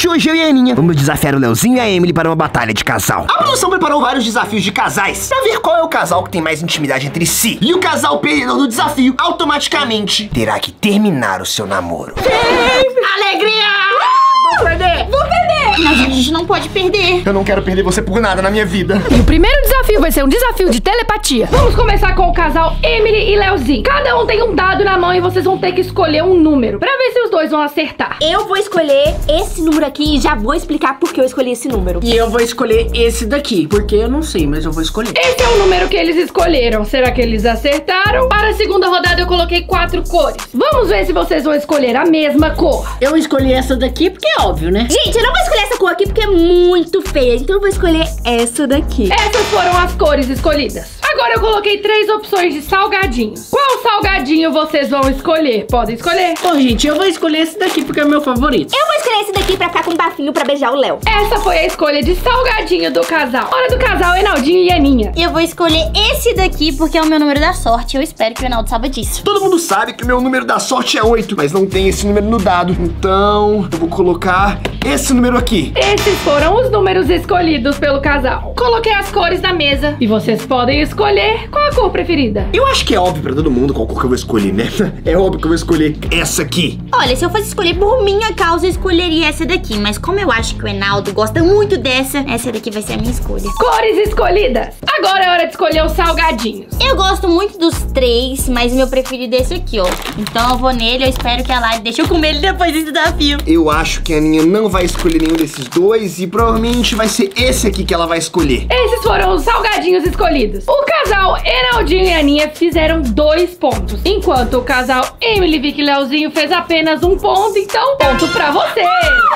gente, hoje eu e a Aninha vamos desafiar o Leozinho e a Emily para uma batalha de casal. A produção preparou vários desafios de casais pra ver qual é o casal que tem mais intimidade entre si. E o casal perdedor do desafio automaticamente terá que terminar o seu namoro. Alegria! Vou perder! Vou perder! Mas a gente não pode perder. Eu não quero perder você por nada na minha vida. E o primeiro desafio vai ser um desafio de telepatia. Vamos começar com o casal Emily e Leozinho. Cada um tem um dado na mão e vocês vão ter que escolher um número pra ver se os dois vão acertar. Eu vou escolher esse número aqui e já vou explicar por que eu escolhi esse número. E eu vou escolher esse daqui, porque eu não sei, mas eu vou escolher. Esse é o número que eles escolheram. Será que eles acertaram? Para a segunda rodada eu coloquei 4 cores. Vamos ver se vocês vão escolher a mesma cor. Eu escolhi essa daqui porque é óbvio, né? Gente, eu não vou escolher essa cor aqui porque é muito feia. Então eu vou escolher essa daqui. Essas foram as cores escolhidas. Agora eu coloquei 3 opções de salgadinhos. Qual salgadinho vocês vão escolher? Podem escolher. Bom, gente, eu vou escolher esse daqui porque é o meu favorito. Eu vou escolher esse daqui pra ficar com um bafinho pra beijar o Léo. Essa foi a escolha de salgadinho do casal. Hora do casal, Enaldinho e Aninha. E eu vou escolher esse daqui porque é o meu número da sorte. Eu espero que o Enaldo saiba disso. Todo mundo sabe que o meu número da sorte é 8, mas não tem esse número no dado. Então, eu vou colocar esse número aqui. Esses foram os números escolhidos pelo casal. Coloquei as cores na mesa e vocês podem escolher qual a cor preferida. Eu acho que é óbvio pra todo mundo qual cor que eu vou escolher, né? É óbvio que eu vou escolher essa aqui. Olha, se eu fosse escolher por minha causa, eu escolheria essa daqui. Mas como eu acho que o Enaldo gosta muito dessa, essa daqui vai ser a minha escolha. Cores escolhidas. Agora é hora de escolher os salgadinhos. Eu gosto muito dos 3, mas meu preferido é esse aqui, ó. Então eu vou nele, eu espero que a Lari deixe eu comer ele depois desse desafio. Eu acho que a Aninha não vai escolher nenhum desses dois e provavelmente vai ser esse aqui que ela vai escolher. Esses foram os salgadinhos escolhidos. O casal Enaldinho e Aninha fizeram 2 pontos, enquanto o casal Emily, Vicky e Leozinho fez apenas 1 ponto, então ponto pra vocês.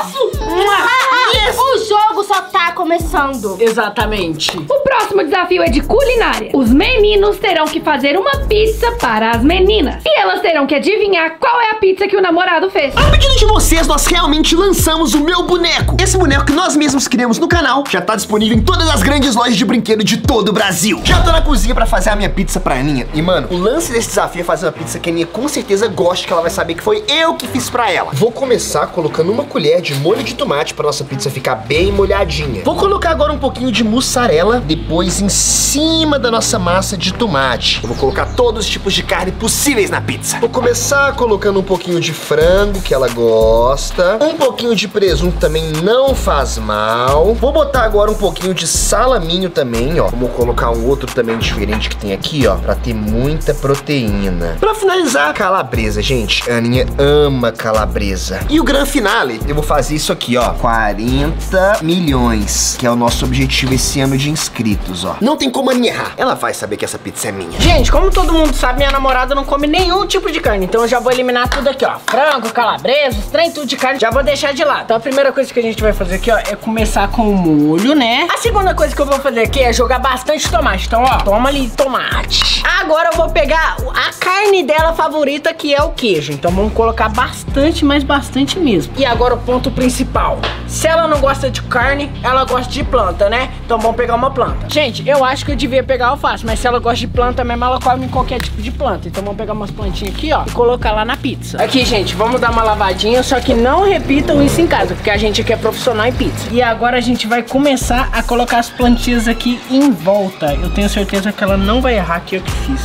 O jogo só tá começando. Exatamente. O próximo desafio é de culinária. Os meninos terão que fazer uma pizza para as meninas. E elas terão que adivinhar qual é a pizza que o namorado fez. A pedido de vocês, nós realmente lançamos o meu boneco. Esse boneco que nós mesmos criamos no canal já tá disponível em todas as grandes lojas de brinquedo de todo o Brasil. Já tô na cozinha pra fazer a minha pizza pra Aninha. E, mano, o lance desse desafio é fazer uma pizza que a Aninha com certeza gosta, que ela vai saber que foi eu que fiz pra ela. Vou começar colocando 1 colher de molho de tomate pra nossa pizza ficar bem molhadinha. Vou colocar agora um pouquinho de mussarela, depois em cima da nossa massa de tomate. Eu vou colocar todos os tipos de carne possíveis na pizza. Vou começar colocando um pouquinho de frango, que ela gosta. Um pouquinho de presunto também não faz mal. Vou botar agora um pouquinho de salaminho também, ó. Vamos colocar um outro também diferente que tem aqui, ó, pra ter muita proteína. Pra finalizar, calabresa, gente. A Aninha ama calabresa. E o grande finale, eu vou fazer isso aqui, ó. 40 milhões, que é o nosso objetivo esse ano de inscritos, ó. Não tem como a Aninha errar. Ela vai saber que essa pizza é minha. Gente, como todo mundo sabe, minha namorada não come nenhum tipo de carne. Então eu já vou eliminar tudo aqui, ó. Frango, calabresa, os trem, tudo de carne. Já vou deixar de lado. Então a primeira coisa que a gente vai fazer aqui, ó, é começar com o molho, né? A segunda coisa que eu vou fazer aqui é jogar bastante tomate. Então, ó, toma ali tomate. Agora eu vou pegar a carne dela favorita, que é o queijo. Então vamos colocar bastante, mas bastante mesmo. E agora o ponto principal. Se ela não gosta de carne, ela gosta de planta, né? Então vamos pegar uma planta. Gente, eu acho que eu devia pegar alface, mas se ela gosta de planta mesmo, ela come em qualquer tipo de planta. Então vamos pegar umas plantinhas aqui, ó, e colocar lá na pizza. Aqui, gente, vamos dar uma lavadinha, só que não repitam isso em casa, porque a gente aqui é profissional em pizza. E agora a gente vai começar a colocar as plantinhas aqui em volta. Eu tenho certeza que ela não vai errar, que eu que fiz.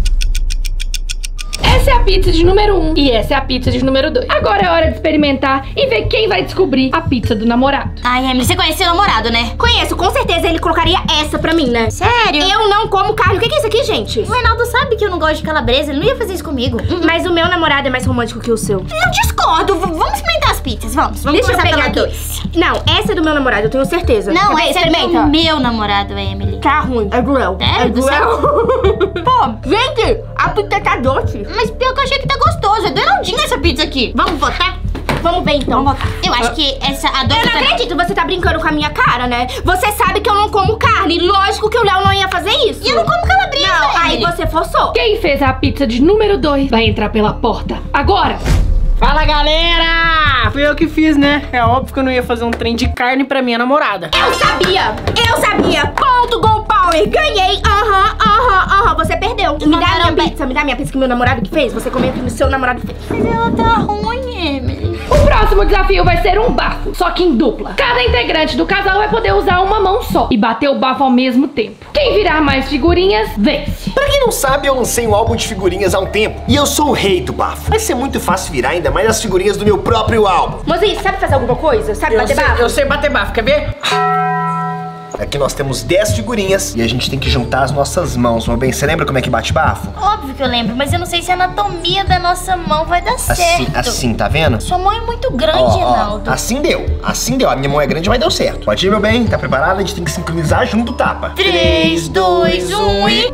Essa é a pizza de número 1 e essa é a pizza de número 2. Agora é hora de experimentar e ver quem vai descobrir a pizza do namorado. Ai, Emily, você conhece seu namorado, né? Conheço, com certeza ele colocaria essa pra mim, né? Sério? Eu não como carne. O que é isso aqui, gente? O Reinaldo sabe que eu não gosto de calabresa, ele não ia fazer isso comigo. Mas o meu namorado é mais romântico que o seu. Eu discordo. Vamos experimentar as pizzas, vamos. Deixa eu pegar dois. Não, essa é do meu namorado, eu tenho certeza. Não, essa é do meu namorado, Emily. Tá ruim. É cruel. É cruel. Pô, gente, a pizza tá doce. Mas pior que eu achei que tá gostoso. É do Enaldinho essa pizza aqui. Vamos votar? Vamos ver então. Vamos votar. Eu acho que essa a doce. Eu não acredito, você tá brincando com a minha cara, né? Você sabe que eu não como carne. Lógico que o Léo não ia fazer isso. E eu não como calabresa. Não, aí você forçou. Quem fez a pizza de número 2 vai entrar pela porta agora. Fala, galera! Fui eu que fiz, né? É óbvio que eu não ia fazer um trem de carne pra minha namorada. Eu sabia! Eu sabia! Com Gol Power. Ganhei. Aham. Você perdeu. Me dá a minha pizza que meu namorado que fez. Você comeu que o seu namorado fez. Mas ela tá ruim, Emily. O próximo desafio vai ser um bafo, só que em dupla. Cada integrante do casal vai poder usar uma mão só e bater o bafo ao mesmo tempo. Quem virar mais figurinhas, vence. Pra quem não sabe, eu lancei um álbum de figurinhas há um tempo e eu sou o rei do bafo. Vai ser muito fácil virar ainda mais as figurinhas do meu próprio álbum. Mozinho, sabe fazer alguma coisa? Sabe bater bafo? Eu sei bater bafo, quer ver? Aqui nós temos 10 figurinhas e a gente tem que juntar as nossas mãos, meu bem. Você lembra como é que bate bafo? Óbvio que eu lembro, mas eu não sei se a anatomia da nossa mão vai dar certo. Assim, tá vendo? Sua mão é muito grande, Reinaldo. Assim deu. A minha mão é grande, mas deu certo. Pode ir, meu bem? Tá preparado? A gente tem que sincronizar junto o tapa. 3, 2, 1 e...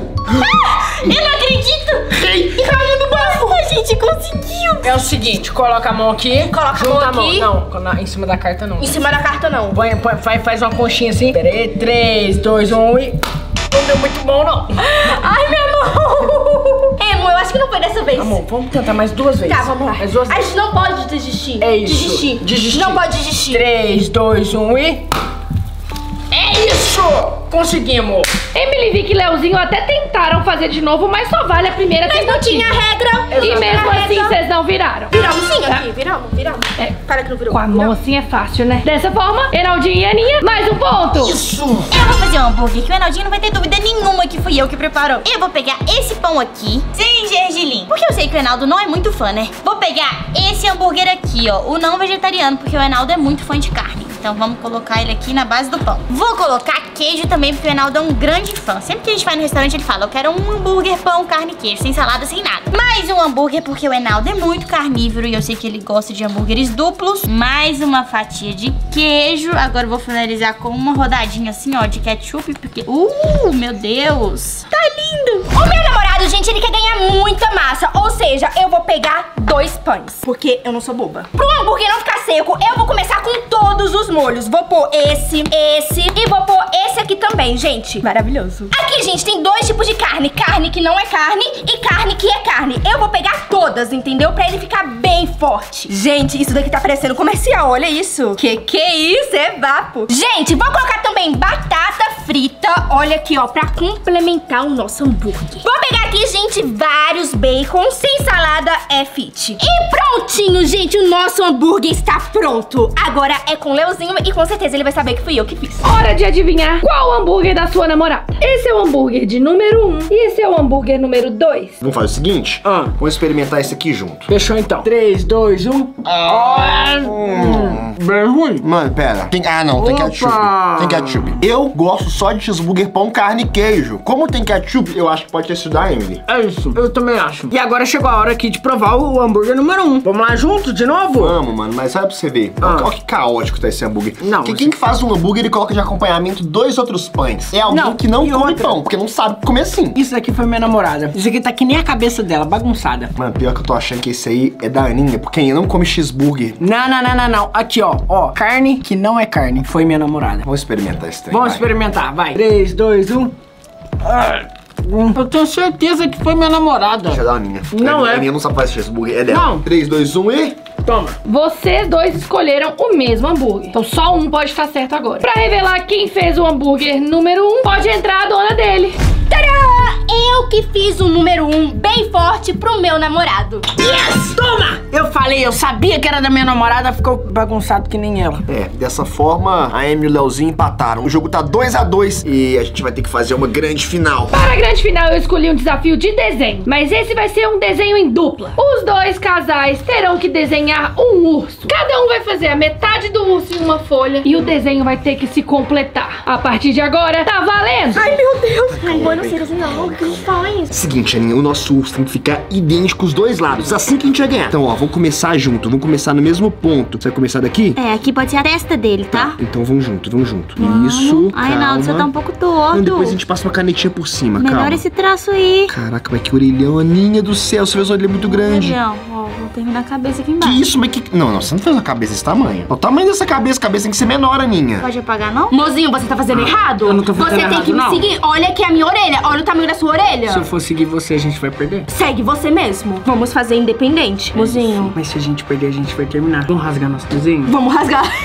Eu não acredito! E caiu no bafo! A gente conseguiu! É o seguinte, coloca a mão aqui. Coloca a mão aqui. Não, em cima da carta não. Em cima da carta não. Faz uma conchinha assim. Pera aí, 3, 2, 1 e... Não deu muito bom, não. Ai, minha mão! Eu acho que não foi dessa vez. Amor, vamos tentar mais 2 vezes. Tá, vamos lá. Mais 2 vezes. A gente não pode desistir. É isso. Desistir. Não pode desistir. 3, 2, 1 e... É isso! Conseguimos! Emily, Vicky e Leozinho até tentaram fazer de novo, mas só vale a primeira tentativa. Mas não tinha regra. E mesmo assim, vocês não viraram. Viramos sim aqui, viramos. Cara que não virou. Com a mão assim é fácil, né? Dessa forma, Reinaldinho e Aninha, mais um ponto. Isso! Eu vou fazer um hambúrguer que o Reinaldinho não vai ter dúvida nenhuma que fui eu que preparou. Eu vou pegar esse pão aqui, sem gergelim, porque eu sei que o Reinaldo não é muito fã, né? Vou pegar esse hambúrguer aqui, ó, o não vegetariano, porque o Reinaldo é muito fã de carne. Então vamos colocar ele aqui na base do pão. Vou colocar queijo também, porque o Reinaldo é um grande fã. Sempre que a gente vai no restaurante, ele fala: eu quero um hambúrguer, pão, carne e queijo, sem salada, sem nada. Mais um hambúrguer, porque o Reinaldo é muito carnívoro e eu sei que ele gosta de hambúrgueres duplos. Mais uma fatia de queijo. Agora eu vou finalizar com uma rodadinha assim, ó, de ketchup, porque... meu Deus! Tá lindo! O meu namorado, gente, ele quer ganhar muita massa. Ou seja, eu vou pegar 2 pães, porque eu não sou boba. Pro hambúrguer não ficar seco, eu vou começar com todos os molhos. Vou pôr esse e vou pôr esse aqui também, gente. Maravilhoso. Aqui, gente, tem 2 tipos de carne. Carne que não é carne e carne que é carne. Eu vou pegar todas, entendeu? Pra ele ficar bem forte. Gente, isso daqui tá parecendo comercial, olha isso. Que é isso? É vapo. Gente, vou colocar também batata frita. Olha aqui, ó, pra complementar o nosso hambúrguer. Vou pegar aqui, gente, vários bacon. Sem salada é fit. E prontinho, gente, o nosso hambúrguer está pronto. Agora é com o Leozinho e com certeza ele vai saber que fui eu que fiz. Hora de adivinhar qual hambúrguer da sua namorada. Esse é o hambúrguer de número 1 e esse é o hambúrguer número 2. Vamos fazer o seguinte? Vamos experimentar esse aqui junto. Fechou então. 3, 2, 1. Bem ruim. Mano, pera. Tem ketchup. Tem ketchup. Eu gosto só de cheeseburger, pão, carne e queijo. Como tem ketchup, eu acho que pode ter sido da Emily. É isso, eu também acho. E agora chegou a hora aqui de provar o hambúrguer número 1. Vamos lá junto de novo? Vamos, mano, mas olha pra você ver. Olha que caótico tá esse hambúrguer. Não. Quem que faz um hambúrguer e coloca de acompanhamento 2 outros pães? É alguém que não come pão, porque não sabe comer assim. Isso aqui foi minha namorada. Isso aqui tá que nem a cabeça dela, bagunçada. Mano, pior que eu tô achando que esse aí é da Aninha, porque quem não come cheeseburger. Não. Aqui, ó. Carne que não é carne. Foi minha namorada. Vamos experimentar esse trem. Vamos experimentar, vai. 3, 2, 1. Eu tenho certeza que foi minha namorada. Deixa eu dar a minha. Não é. A minha não sabe fazer cheeseburger, é dela. Não. 3, 2, 1 e... Toma. Vocês 2 escolheram o mesmo hambúrguer. Então só um pode estar certo agora. Pra revelar quem fez o hambúrguer número 1, pode entrar a dona dele. Tadá! Eu que fiz o número 1 bem forte pro meu namorado. Yes! Toma! Eu sabia que era da minha namorada, ficou bagunçado que nem ela. Dessa forma, a Amy e o Leozinho empataram. O jogo tá 2 a 2 e a gente vai ter que fazer uma grande final. Para a grande final, eu escolhi um desafio de desenho. Mas esse vai ser um desenho em dupla. Os 2 casais terão que desenhar um urso. Cada um vai fazer a metade do urso em uma folha e o desenho vai ter que se completar. A partir de agora, tá valendo! Ai, meu Deus! Ai, não sei assim não. O que a gente faz? Seguinte, Aninha, o nosso urso tem que ficar idêntico os 2 lados. Assim que a gente vai ganhar. Então, ó, vamos começar junto. Vamos começar no mesmo ponto. Você vai começar daqui? Aqui pode ser a testa dele, tá? Então vamos junto. Isso, Ai, Reinaldo, você tá um pouco torto. Não, depois a gente passa uma canetinha por cima, Melhor esse traço aí. Caraca, mas que orelhão, Aninha do céu. Você fez um orelhão muito grande. Orelhão, ó, vou terminar a cabeça aqui embaixo. Que isso, mas que... Não, você não fez a cabeça desse tamanho. O tamanho dessa cabeça, a cabeça tem que ser menor, Aninha. Pode apagar, não? Mozinho, você tá fazendo errado? Eu não tô fazendo errado, Você tem que me seguir. Olha aqui a minha orelha. Olha o tamanho da sua orelha. Se eu for seguir você, a gente vai perder. Segue você mesmo. Vamos fazer independente. Mozinho. Mas se a gente perder, a gente vai terminar. Vamos rasgar nosso desenho? Vamos rasgar.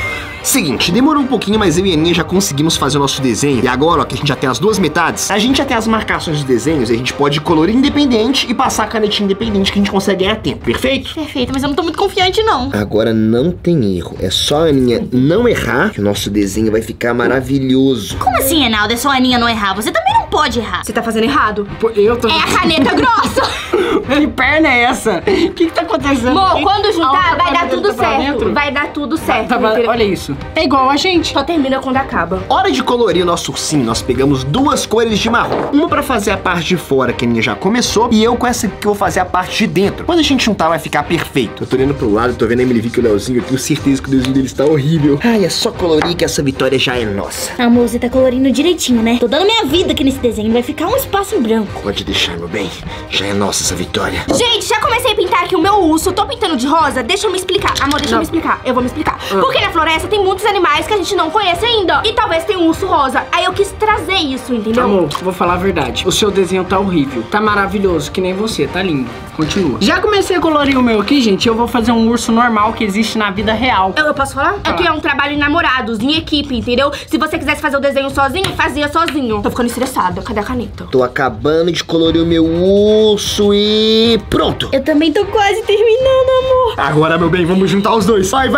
Seguinte, demorou um pouquinho, mas eu e a Aninha já conseguimos fazer o nosso desenho. E agora, ó, que a gente já tem as duas metades, a gente já tem as marcações dos desenhos e a gente pode colorir independente e passar a canetinha independente que a gente consegue ganhar tempo, perfeito? Perfeito, mas eu não tô muito confiante, não. Agora não tem erro, é só a Aninha não errar que o nosso desenho vai ficar maravilhoso. Como assim, Reinaldo? É só a Aninha não errar? Você também não pode errar. Você tá fazendo errado. Pô, eu tô... É a caneta grossa. Que perna é essa? O que tá acontecendo? Amor, quando juntar, A vai dar outra tudo tá pra certo. dentro? Vai dar tudo certo. Tá, entendeu? olha isso. É igual a gente. Só termina quando acaba. Hora de colorir o nosso ursinho, nós pegamos duas cores de marrom. Uma pra fazer a parte de fora, que a Aninha já começou, e eu com essa aqui que eu vou fazer a parte de dentro. Quando a gente juntar, vai ficar perfeito. Eu tô olhando pro lado, tô vendo a Emily Vick e o Leozinho, eu tenho certeza que o desenho dele está horrível. Ai, é só colorir que essa vitória já é nossa. Amor, você tá colorindo direitinho, né? Tô dando minha vida aqui nesse desenho, vai ficar um espaço em branco. Pode deixar, meu bem. Já é nossa essa vitória. Gente, já comecei a pintar aqui o meu urso. Tô pintando de rosa. Deixa eu me explicar. Amor, deixa eu me explicar. Eu vou me explicar. Porque na floresta tem muitos animais que a gente não conhece ainda. E talvez tenha um urso rosa. Aí eu quis trazer isso, entendeu? Amor, vou falar a verdade. O seu desenho tá horrível. Tá maravilhoso, que nem você. Tá lindo. Continua. Já comecei a colorir o meu aqui, gente. Eu vou fazer um urso normal que existe na vida real. Eu posso falar? É que é um trabalho em namorados, em equipe, entendeu? Se você quisesse fazer o desenho sozinho, fazia sozinho. Tô ficando estressada. Cadê a caneta? Tô acabando de colorir o meu urso e pronto. Eu também tô quase terminando, amor. Agora, meu bem, vamos juntar os dois. Vai.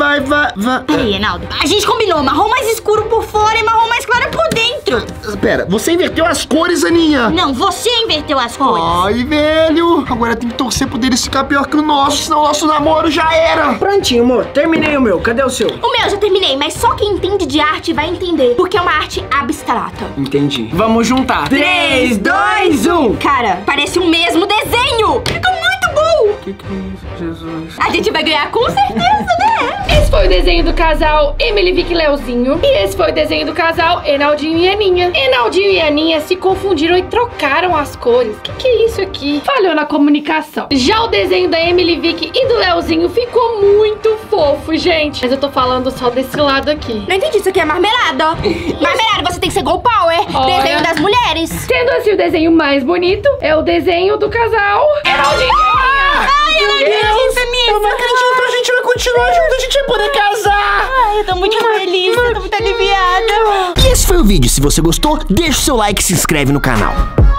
Peraí, Reinaldo. A gente combinou marrom mais escuro por fora e marrom mais claro por dentro. Pera, você inverteu as cores, Aninha. Não, você inverteu as cores. Ai, velho. Agora tem que torcer pro deles ficar pior que o nosso, senão o nosso namoro já era. Prontinho, amor. Terminei o meu. Cadê o seu? O meu eu já terminei, mas só quem entende de arte vai entender. Porque é uma arte abstrata. Entendi. Vamos juntar. 3, 2, 1. Cara, parece o mesmo desenho. Ficou muito bom. Que é isso, Jesus? A gente vai ganhar com certeza, né? Esse foi o desenho do casal Emily Vick e Leozinho. E esse foi o desenho do casal Enaldinho e Aninha. Enaldinho e Aninha se confundiram e trocaram as cores. Que é isso aqui? Falhou na comunicação. Já o desenho da Emily Vick e do Leozinho ficou muito fofo, gente. Mas eu tô falando só desse lado aqui. Não entendi, isso aqui é marmelada. Marmelada, você tem que ser Go Power. Olha. Desenho das mulheres. Sendo assim, o desenho mais bonito é o desenho do casal Enaldinho e Aninha. Ai, eu não acredito nisso. Eu não acredito, a gente vai continuar junto, a gente vai poder casar. Ai, eu tô muito feliz, eu tô muito aliviada. E esse foi o vídeo. Se você gostou, deixa o seu like e se inscreve no canal.